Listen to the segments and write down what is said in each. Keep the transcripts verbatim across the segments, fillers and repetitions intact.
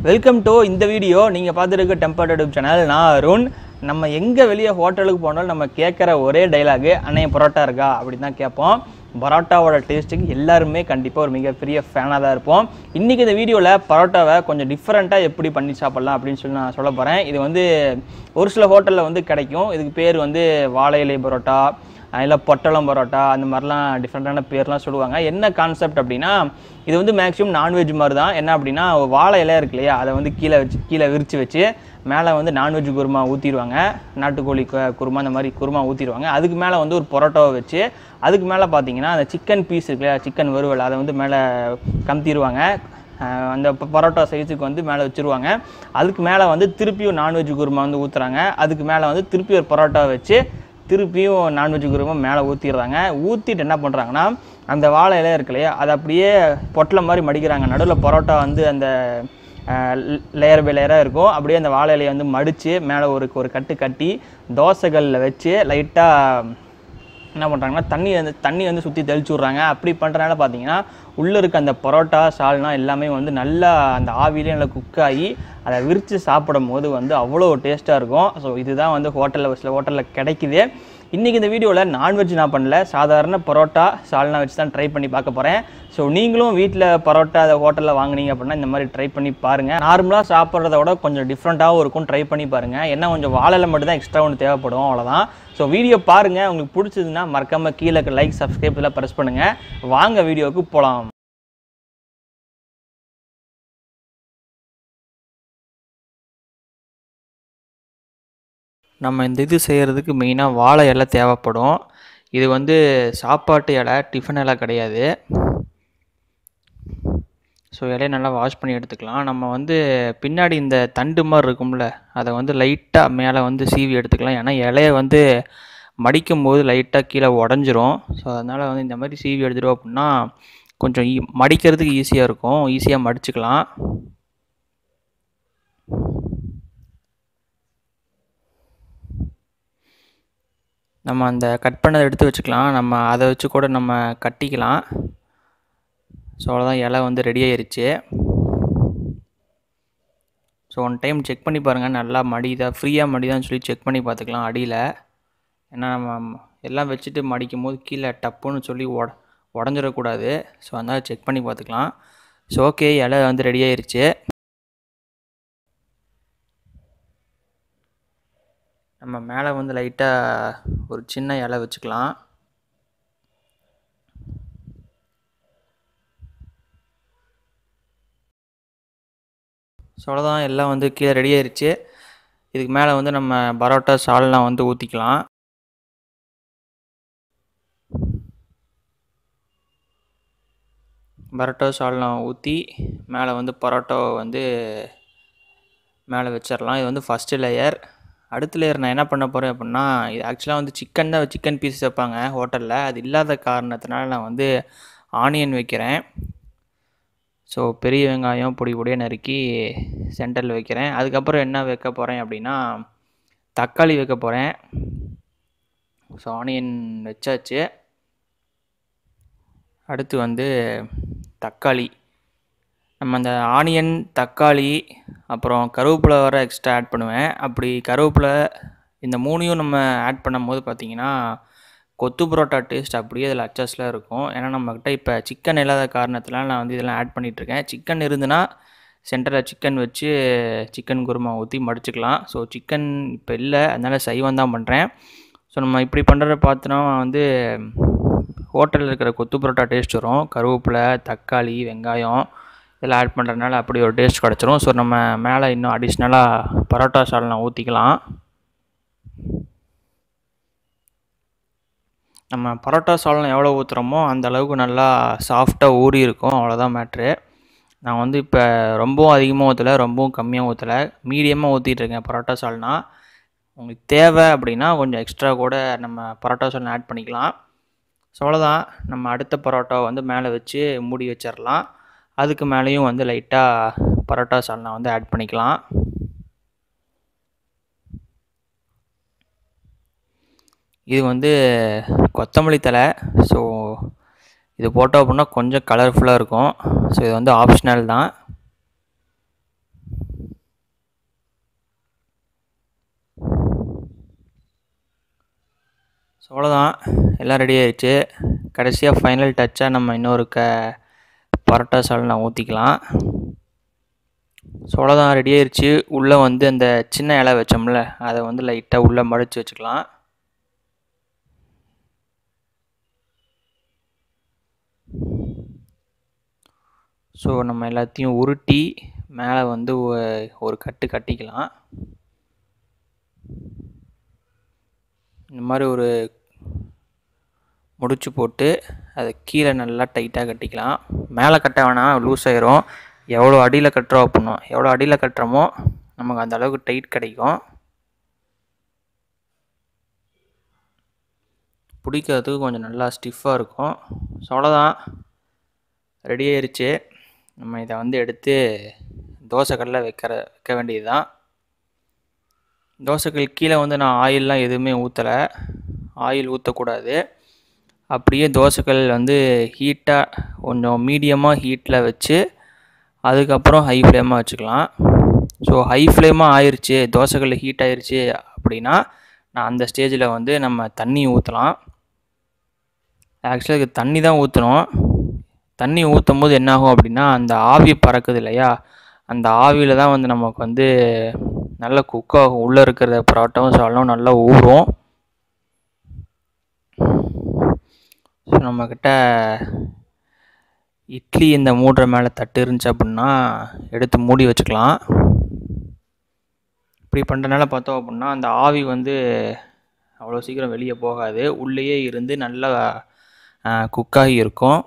Welcome to இந்த video. நீங்கள் பார்த்துருக்க டெம்பர்ட் யூடியூப் சேனல். நான் அருண். நம்ம எங்கே வெளியே ஹோட்டலுக்கு போனாலும் நம்ம கேட்குற ஒரே டைலாகு அன்னைய பரோட்டா இருக்கா அப்படின்னு தான் கேட்போம். பரோட்டாவோட டேஸ்ட்டுக்கு எல்லாருமே கண்டிப்பாக ஒரு மிகப்பெரிய ஃபேனாக தான் இருப்போம். இன்றைக்கி இந்த வீடியோவில் பரோட்டாவை கொஞ்சம் டிஃப்ரெண்ட்டாக எப்படி பண்ணி சாப்பிட்லாம் அப்படின்னு சொல்லி நான் சொல்ல போகிறேன். இது வந்து ஒரு சில ஹோட்டலில் வந்து கிடைக்கும். இதுக்கு பேர் வந்து வாழை பரோட்டா, இல்லை பொttalam பரோட்டா, அந்த மாதிரிலாம் டிஃப்ரெண்ட்டான பேர்லாம் சொல்லுவாங்க. என்ன கான்செப்ட் அப்படின்னா, இது வந்து மேக்ஸிமம் நான்வெஜ் மாதிரி தான். என்ன அப்படின்னா, வாழை இலை இருக்கு இல்லையா, அதை வந்து கீழே வச்சு கீழே விரித்து வச்சு மேலே வந்து நான்வெஜ் குருமா ஊற்றிடுவாங்க. நாட்டுக்கோழி குருமா அந்த மாதிரி குருமா ஊற்றிடுவாங்க. அதுக்கு மேலே வந்து ஒரு பரோட்டாவை வச்சு அதுக்கு மேலே பார்த்தீங்கன்னா அந்த சிக்கன் பீஸ் இருக்கு இல்லையா, சிக்கன் வறுவல், அதை வந்து மேலே கமுத்திடுவாங்க. அந்த பரோட்டா சைஸுக்கு வந்து மேலே வச்சுருவாங்க. அதுக்கு மேலே வந்து திருப்பியும் நான்வெஜ் குருமா வந்து ஊற்றுறாங்க. அதுக்கு மேலே வந்து திருப்பி ஒரு பரோட்டா வச்சு திருப்பியும் நான்வெஜ் குருமா மேலே ஊற்றிடுறாங்க. ஊற்றிட்டு என்ன பண்ணுறாங்கன்னா, அந்த வாழை இலையா இருக்கு இல்லையா, அதை அப்படியே பொட்டலை மாதிரி மடிக்கிறாங்க. நடுவில் பரோட்டா வந்து அந்த லேயர் பை லேயராக இருக்கும். அப்படியே அந்த வாழை இலையை வந்து மடித்து மேலே ஒரு ஒரு கட்டு கட்டி தோசைகளில் வச்சு லைட்டாக என்ன பண்ணுறாங்கன்னா தண்ணி வந்து தண்ணி வந்து சுற்றி தெளிச்சு விட்றாங்க. அப்படி பண்ணுறதுனால பார்த்தீங்கன்னா உள்ளே இருக்க அந்த பரோட்டா சால்னா எல்லாமே வந்து நல்லா அந்த ஆவிலே நல்லா குக் ஆகி அதை விரித்து சாப்பிடும் போது வந்து அவ்வளோ டேஸ்ட்டாக இருக்கும். ஸோ இதுதான் வந்து ஹோட்டலில் சில ஹோட்டலில் கிடைக்குது. இன்றைக்கி இந்த வீடியோவில் நான்வெஜ் நான் பண்ணல, சாதாரண பரோட்டா சால்னா வச்சு தான் ட்ரை பண்ணி பார்க்க போகிறேன். ஸோ நீங்களும் வீட்டில் பரோட்டா அதை ஹோட்டலில் வாங்கினீங்க அப்படின்னா இந்த மாதிரி ட்ரை பண்ணி பாருங்கள். நார்மலாக சாப்பிட்றத விட கொஞ்சம் டிஃப்ரெண்ட்டாகவும் இருக்கும். ட்ரை பண்ணி பாருங்கள். ஏன்னா கொஞ்சம் வாழையில் மட்டும் தான் எக்ஸ்ட்ரா ஒன்று தேவைப்படும், அவ்வளோதான். ஸோ வீடியோ பாருங்கள். உங்களுக்கு பிடிச்சதுன்னா மறக்காமல் கீழே லைக் சப்ஸ்கிரைப் எல்லாம் ப்ரெஸ் பண்ணுங்கள். வாங்க வீடியோவுக்கு போகலாம். நம்ம இந்த இது செய்கிறதுக்கு மெயினாக வாழை இலை தேவைப்படும். இது வந்து சாப்பாட்டு இலை, டிஃபன் இலை கிடையாது. ஸோ இலையை நல்லா வாஷ் பண்ணி எடுத்துக்கலாம். நம்ம வந்து பின்னாடி இந்த தண்டு மாதிரி இருக்கும்ல, அதை வந்து லைட்டாக மேலே வந்து சீவி எடுத்துக்கலாம். ஏன்னா இலையை வந்து மடிக்கும் போது லைட்டாக கீழே உடஞ்சிரும். ஸோ அதனால் வந்து இந்த மாதிரி சீவி எடுத்துட்டோம் அப்படின்னா கொஞ்சம் ஈ மடிக்கிறதுக்கு ஈஸியாக இருக்கும், ஈஸியாக மடிச்சுக்கலாம். நம்ம அந்த கட் பண்ணதை எடுத்து வச்சுக்கலாம். நம்ம அதை வச்சு கூட நம்ம கட்டிக்கலாம். ஸோ அவ்வளோதான், இலை வந்து ரெடி ஆயிருச்சு. ஸோ ஒன் டைம் செக் பண்ணி பாருங்கள், நல்லா மடிதா ஃப்ரீயாக மடிதான்னு சொல்லி செக் பண்ணி பார்த்துக்கலாம் அடியில். ஏன்னா நம்ம எல்லாம் வச்சுட்டு மடிக்கும் போது கீழே டப்புன்னு சொல்லி உட உடஞ்சிடக்கூடாது. ஸோ அதனால் செக் பண்ணி பார்த்துக்கலாம். ஸோ ஓகே, இலை வந்து ரெடி ஆயிருச்சு. நம்ம மேலே வந்து லைட்டாக ஒரு சின்ன இலை வச்சுக்கலாம். ஸோ அவ்வளோதான், எல்லாம் வந்து கீழே ரெடி ஆயிருச்சு. இதுக்கு மேலே வந்து நம்ம பரோட்டா சால்னா வந்து ஊற்றிக்கலாம். பரோட்டா சால்னா ஊற்றி மேலே வந்து பரோட்டாவை வந்து மேலே வச்சிடலாம். இது வந்து ஃபஸ்ட்டு லேயர். அடுத்த லேயர் நான் என்ன பண்ண போகிறேன் அப்படின்னா, இது ஆக்சுவலாக வந்து சிக்கன் தான் சிக்கன் பீஸ் வைப்பாங்க ஹோட்டலில். அது இல்லாத காரணத்தினால நான் வந்து ஆனியன் வைக்கிறேன். ஸோ பெரிய வெங்காயம் பொடி பொடியாக நறுக்கி சென்டரில் வைக்கிறேன். அதுக்கப்புறம் என்ன வைக்க போகிறேன் அப்படின்னா, தக்காளி வைக்க போகிறேன். ஸோ ஆனியன் வச்சாச்சு. அடுத்து வந்து தக்காளி. நம்ம அந்த ஆனியன், தக்காளி, அப்புறம் கருவேப்பிலை வர எக்ஸ்ட்ரா ஆட் பண்ணுவேன். அப்படி கருவேப்பிலை இந்த மூணையும் நம்ம ஆட் பண்ணும்போது பார்த்திங்கன்னா கொத்து பரோட்டா டேஸ்ட் அப்படியே இதில் அட்ஜஸ்டில் இருக்கும். ஏன்னா நம்மக்கிட்ட இப்போ சிக்கன் இல்லாத காரணத்தினால நான் வந்து இதெல்லாம் ஆட் பண்ணிகிட்ருக்கேன். சிக்கன் இருந்துன்னா சென்டரில் சிக்கன் வச்சு சிக்கன் குருமா ஊற்றி மடிச்சுக்கலாம். ஸோ சிக்கன் இப்போ இல்லை, அதனால் சைவம் தான் பண்ணுறேன். ஸோ நம்ம இப்படி பண்ணுறத பார்த்தோன்னா வந்து ஹோட்டலில் இருக்கிற கொத்து பரோட்டா டேஸ்ட் வரும். கருவேப்பிலை, தக்காளி, வெங்காயம் இதெல்லாம் ஆட் பண்ணுறதுனால அப்படி ஒரு டேஸ்ட் கிடச்சிரும். ஸோ நம்ம மேலே இன்னும் அடிஷ்னலாக பரோட்டா சால்னா ஊற்றிக்கலாம். நம்ம பரோட்டா சால்னா எவ்வளோ ஊற்றுறோமோ அந்த அளவுக்கு நல்லா சாஃப்டாக ஊறி இருக்கும். அவ்வளோதான் மேட்ரு. நான் வந்து இப்போ ரொம்பவும் அதிகமாக ஊற்றலை, ரொம்பவும் கம்மியாக ஊற்றலை, மீடியமாக ஊற்றிட்டுருக்கேன் பரோட்டா சால்னா. உங்களுக்கு தேவை அப்படின்னா கொஞ்சம் எக்ஸ்ட்ரா கூட நம்ம பரோட்டா சால்னா ஆட் பண்ணிக்கலாம். ஸோ அவ்வளோதான், நம்ம அடுத்த பரோட்டா வந்து மேலே வச்சு மூடி வச்சிடலாம். அதுக்கு மேலேயும் வந்து லைட்டாக பரோட்டா சால்னா வந்து ஆட் பண்ணிக்கலாம். இது வந்து கொத்தமல்லி தழை. ஸோ இது போட்டோம் அப்படின்னா கொஞ்சம் கலர்ஃபுல்லாக இருக்கும். ஸோ இது வந்து ஆப்ஷனல் தான். அவ்வளோதான், எல்லாம் ரெடி ஆயிடுச்சு. கடைசியாக ஃபைனல் டச்சாக நம்ம இன்னொரு க பரோட்டா சால்னா ஊற்றிக்கலாம். ஸோ அவ்வளோதான், ரெடி ஆயிடுச்சு. உள்ளே வந்து அந்த சின்ன இலை வச்சோம்ல, அதை வந்து லைட்டாக உள்ளே மடித்து வச்சுக்கலாம். ஸோ நம்ம எல்லாத்தையும் உருட்டி மேலே வந்து ஒரு கட்டு கட்டிக்கலாம். இந்த மாதிரி ஒரு முடிச்சு போட்டு அதை கீழே நல்லா டைட்டாக கட்டிக்கலாம். மேலே கட்ட வேணாம், லூஸ் ஆயிரும். எவ்வளோ அடியில் கட்டுறோம் அப்படின்னா, எவ்வளோ அடியில் கட்டுறோமோ நமக்கு அந்த அளவுக்கு டைட் கிடைக்கும். பிடிக்கிறதுக்கு கொஞ்சம் நல்லா ஸ்டிஃபாக இருக்கும். ஸோ அவ்வளோதான், ரெடி ஆயிடுச்சு. நம்ம இதை வந்து எடுத்து தோசைக்கல்லில் வைக்கிற வைக்க வேண்டியது தான். தோசைக்கல் கீழே வந்து நான் ஆயிலெலாம் எதுவுமே ஊற்றலை, ஆயில் ஊற்றக்கூடாது. அப்படியே தோசைக்கல் வந்து ஹீட்டாக கொஞ்சம் மீடியமாக ஹீட்டில் வச்சு அதுக்கப்புறம் ஹை ஃப்ளேமாக வச்சுக்கலாம். ஸோ ஹை ஃப்ளேமாக ஆயிடுச்சு, தோசைக்கல் ஹீட் ஆயிடுச்சு அப்படின்னா நான் அந்த ஸ்டேஜில் வந்து நம்ம தண்ணி ஊற்றலாம். ஆக்சுவலாக இதுக்கு தண்ணி தான் ஊற்றணும். தண்ணி ஊற்றும் போது என்னாகும் அப்படின்னா, அந்த ஆவி பறக்குது இல்லையா, அந்த ஆவியில் தான் வந்து நமக்கு வந்து நல்லா குக் ஆகும். உள்ளே இருக்கிற பரோட்டாவும் சால்னாவும் நல்லா ஊறும். ஸோ நம்மக்கிட்ட இட்லி இந்த மூடுற மேலே தட்டு இருந்துச்சு அப்படின்னா எடுத்து மூடி வச்சுக்கலாம். இப்படி பண்ணுறதுனால பார்த்தோம் அப்படின்னா அந்த ஆவி வந்து அவ்வளோ சீக்கிரம் வெளியே போகாது, உள்ளேயே இருந்து நல்லா குக்காகி இருக்கும்.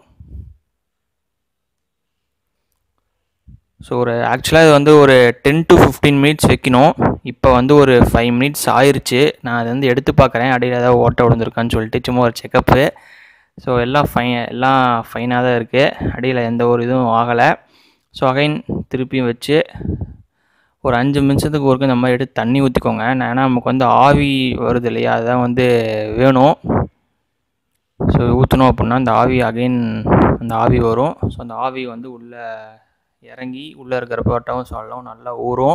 ஸோ ஒரு ஆக்சுவலாக இது வந்து ஒரு டென் டு ஃபிஃப்டீன் மினிட்ஸ் வைக்கணும். இப்போ வந்து ஒரு ஃபைவ் மினிட்ஸ் ஆயிடுச்சு. நான் அதை வந்து எடுத்து பார்க்குறேன், அடியில் ஏதாவது ஓட்டை விழுந்துருக்கான்னு சொல்லிட்டு சும்மா ஒரு செக்கப்பு. ஸோ எல்லாம் ஃபைன் எல்லாம் ஃபைனாக தான் இருக்குது, அடியில் எந்த ஒரு இதுவும் ஆகலை. ஸோ அகைன் திருப்பியும் வச்சு ஒரு அஞ்சு நிமிஷத்துக்கு ஒருக்க இந்த மாதிரி எடுத்து தண்ணி ஊற்றிக்கோங்க. ஏன்னா நமக்கு வந்து ஆவி வருது இல்லையா, அதுதான் வந்து வேணும். ஸோ ஊற்றணும் அப்படின்னா அந்த ஆவி அகைன் அந்த ஆவி வரும். ஸோ அந்த ஆவி வந்து உள்ளே இறங்கி உள்ளே இருக்கிற பரோட்டாவும் சால்னாவும் நல்லா ஊறும்.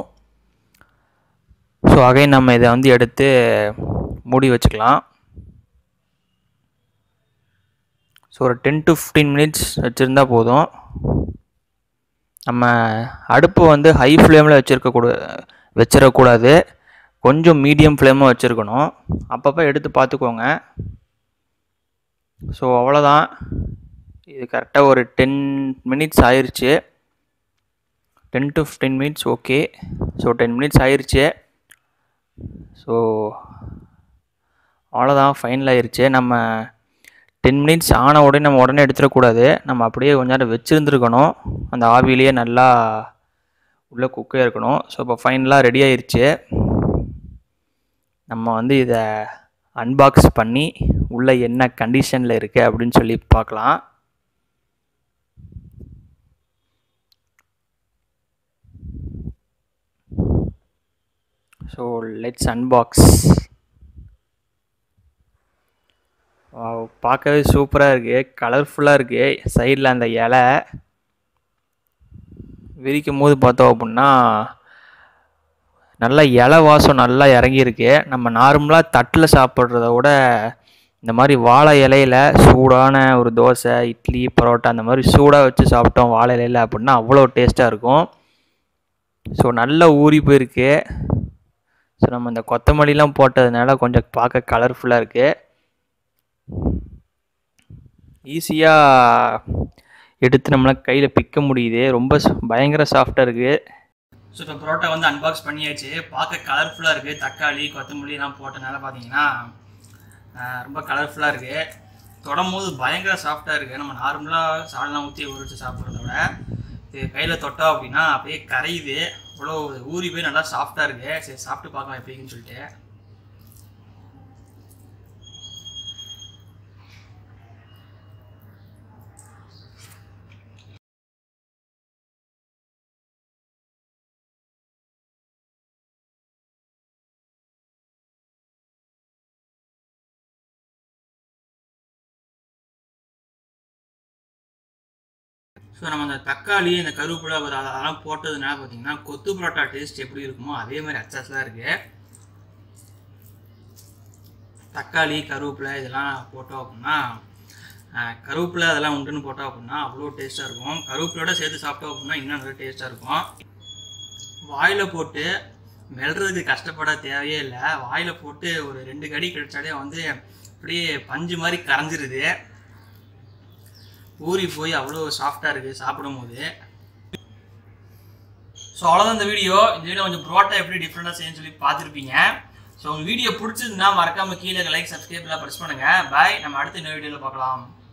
ஸோ அகைன் நம்ம இதை வந்து எடுத்து மூடி வச்சுக்கலாம். ஸோ ஒரு டென் டு ஃபிஃப்டீன் மினிட்ஸ் வச்சுருந்தா போதும். நம்ம அடுப்பு வந்து ஹை ஃப்ளேமில் வச்சுருக்கக்கூட வச்சிடக்கூடாது, கொஞ்சம் மீடியம் ஃப்ளேமாக வச்சுருக்கணும். அப்பப்போ எடுத்து பார்த்துக்கோங்க. ஸோ அவ்வளோதான், இது கரெக்டாக ஒரு டென் மினிட்ஸ் ஆயிடுச்சு. Ten to fifteen minutes okay. So ten minutes ஆயிடுச்சு. ஸோ அவ்வளோதான், ஃபைனல் ஆயிடுச்சு. நம்ம டென் மினிட்ஸ் ஆன உடனே நம்ம உடனே எடுத்துடக்கூடாது, நம்ம அப்படியே கொஞ்ச நேரம் வச்சுருந்துருக்கணும். அந்த ஆவிலேயே நல்லா உள்ளே குக்கே இருக்கணும். ஸோ இப்போ ஃபைனலாக ரெடி ஆயிடுச்சு. நம்ம வந்து இதை அன்பாக்ஸ் பண்ணி உள்ளே என்ன கண்டிஷனில் இருக்குது அப்படின்னு சொல்லி பார்க்கலாம். So let's unbox. பார்க்கவே சூப்பராக இருக்குது, கலர்ஃபுல்லாக இருக்குது. சைடில் அந்த இலை விரிக்கும் போது பார்த்தோம் அப்படின்னா நல்லா இலை வாசம் நல்லா இறங்கியிருக்கு. நம்ம நார்மலாக தட்டில் சாப்பிட்றத விட இந்த மாதிரி வாழை இலையில் சூடான ஒரு தோசை, இட்லி, பரோட்டா அந்த மாதிரி சூடாக வச்சு சாப்பிட்டோம் வாழை இலையில் அப்படின்னா அவ்வளோ டேஸ்ட்டாக இருக்கும். ஸோ நல்லா ஊறி போயிருக்கு. ஸோ நம்ம இந்த கொத்தமல்லிலாம் போட்டதுனால கொஞ்சம் பார்க்க கலர்ஃபுல்லாக இருக்குது. ஈஸியாக எடுத்து நம்மளால் கையில் பிக்க முடியுது, ரொம்ப பயங்கர சாஃப்டாக இருக்குது. ஸோ இப்போ பரோட்டா வந்து அன்பாக்ஸ் பண்ணியாச்சு. பார்க்க கலர்ஃபுல்லாக இருக்குது, தக்காளி கொத்தமல்லிலாம் போட்டதுனால பார்த்தீங்கன்னா ரொம்ப கலர்ஃபுல்லாக இருக்குது. தொடும் போது பயங்கர சாஃப்டாக இருக்குது. நம்ம நார்மலாக சால்னா ஊற்றி உரிச்சு சாப்பிட்றத விட இது கையில் தொட்டோம் அப்படின்னா அப்படியே கரையுது, இவ்வளோ ஊறி போய் நல்லா சாஃப்டாக இருக்குது. சரி சாப்பிட்டு பார்க்கலாம் எப்படின்னு சொல்லிட்டு. ஸோ நம்ம அந்த தக்காளி இந்த கருவேப்பிலை அதெல்லாம் போட்டதுனால பார்த்தீங்கன்னா கொத்து பரோட்டா டேஸ்ட் எப்படி இருக்குமோ அதே மாதிரி அச்சாஸ் தான் இருக்குது. தக்காளி கருவேப்பிலை இதெல்லாம் போட்டோம் அப்படின்னா கருவேப்பிலை அதெல்லாம் உண்டுன்னு போட்டோம் அப்படின்னா அவ்வளோ டேஸ்ட்டாக இருக்கும். கருவேப்பிலையோட சேர்த்து சாப்பிட்டோம் அப்படின்னா இன்னும் நல்லா டேஸ்ட்டாக இருக்கும். வாயில் போட்டு மெல்றதுக்கு கஷ்டப்பட தேவையே இல்லை. வாயில் போட்டு ஒரு ரெண்டு கடி கடிச்சாலே வந்து அப்படியே பஞ்சு மாதிரி கரைஞ்சிருது. ஊறி போய் அவ்வளோ சாஃப்டாக இருக்குது சாப்பிடும் போது. ஸோ அவ்வளோதான் இந்த வீடியோ. இந்த வீடியோ கொஞ்சம் பரோட்டா எப்படி டிஃப்ரெண்ட்டாக செய்யணும்னு சொல்லி பார்த்துருப்பீங்க. ஸோ உங்கள் வீடியோ பிடிச்சிருந்தா மறக்காமல் கீழே லைக் சப்ஸ்கிரைப்லாம் ப்ரெஸ் பண்ணுங்கள். பாய். நம்ம அடுத்த இன்னொரு வீடியோவில் பார்க்கலாம்.